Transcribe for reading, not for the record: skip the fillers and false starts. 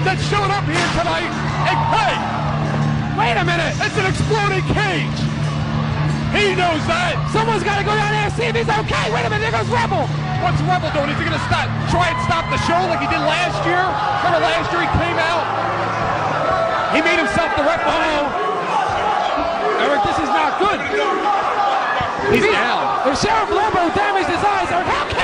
that showed up here tonight. And hey, Wait a minute. it's an exploding cage. He knows that. Someone's got to go down there and see if he's okay. Wait a minute. There goes Rebel. What's Rebel doing? Is he going to try and stop the show like he did last year? Remember last year he came out? He made himself the referee. Eric, this is not good. He's down. If Sheriff Lembo damaged his eyes, Eric, how can